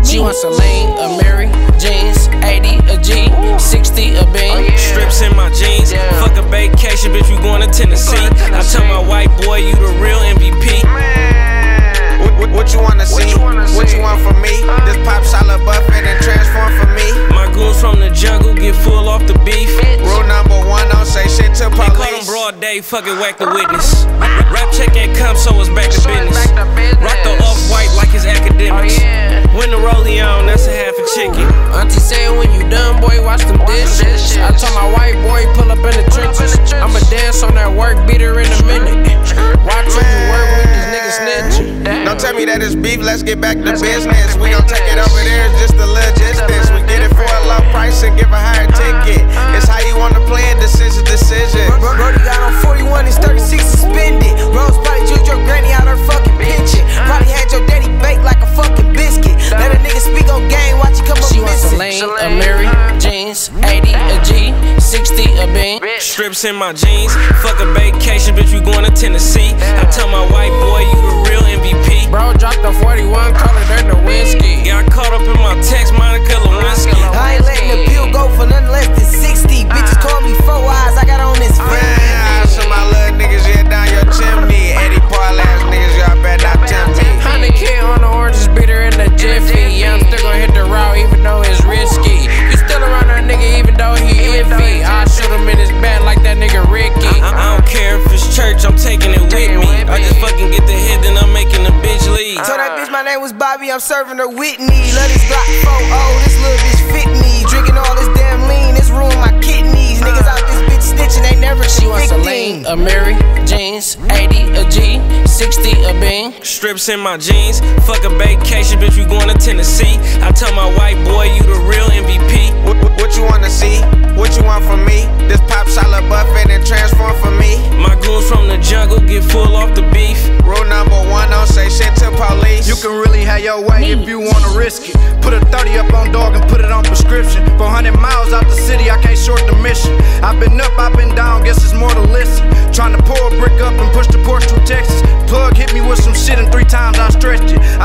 She wants a lane, a Mary, jeans, 80 a G, 60 a bean. Strips in my jeans, fuck a vacation, bitch, we going to Tennessee. I tell my white boy, you the real MVP. What you wanna see? What you want from me? This pop solid buffet and transform for me. My goons from the jungle get full off the beef. Rule number 1, don't say shit to police. They call them broad day, fucking whack the witness. Rap check ain't come, so it's back to business. Rock the off-white like it's academics. When the rollie on, that's a half a chicken. Auntie saying when you done, boy, watch them dishes. I told my white boy, pull up in the trenches. I'ma dance on that work beater in a minute. Watch when you work with these niggas snitching. Don't tell me that it's beef, let's get back to business. We gon' take it over there, it's just a little distance. We get it for a low price and give a higher ticket. It's how you wanna play it, decision. Brody got on 41, he's 36 suspended. Rose probably juked your granny out her fucking pension. Probably had your daddy baked like a fucking biscuit. Let a nigga speak on game, watch you come up missing. She wants a lane, a Mary, jeans, 80 a G, 60 a bean. Strips in my jeans, fuck a vacation, bitch, we going to Tennessee. I tell my white boy, you the real MVP. Bro dropped the 41, call it dirt and whiskey. Got caught up in my text, Monica Lewinsky. I ain't letting the bill go for nothing less than 60. Bitches call me 4 eyes, I got on this Man, some my little niggas, yeah, down your chimney. 80 Paul ass niggas, y'all better not tempt me. 100K on the oranges, beater in the jiffy. Yeah, I'm still gonna hit the route even though it's risky. You still around that nigga even though he iffy. I shoot him in his back like that nigga Ricky. I don't care if it's church, I'm taking it with me. I just fucking get the hit, then I'm making the bitch leave. Told that bitch my name was Bobby, I'm serving her Whitney. Love this Glock 4-0, this little bitch fit me. Drinking all this damn lean, this ruin my kidneys. Niggas out this bitch snitching, they never She wants a lane, a Mary, jeans, 80 a G, 60 a bean. Strips in my jeans, fuck a vacation, bitch, we going to Tennessee. I tell my white boy, you the real MVP. What you wanna see? What you want from me? This pop solid buffet and transform for me. My goons from the jungle get full off the beef. Rule number 1, don't say shit to police. You can really have your way if you wanna risk it. Put a 30 up on dog and put it on prescription. 400 miles out the city, I can't short the mission. I've been up, I've been down, guess it's more to listen. Trying to pour a brick up and push the Porsche through Texas. Plug hit me with some shit and 3 times I stretched it.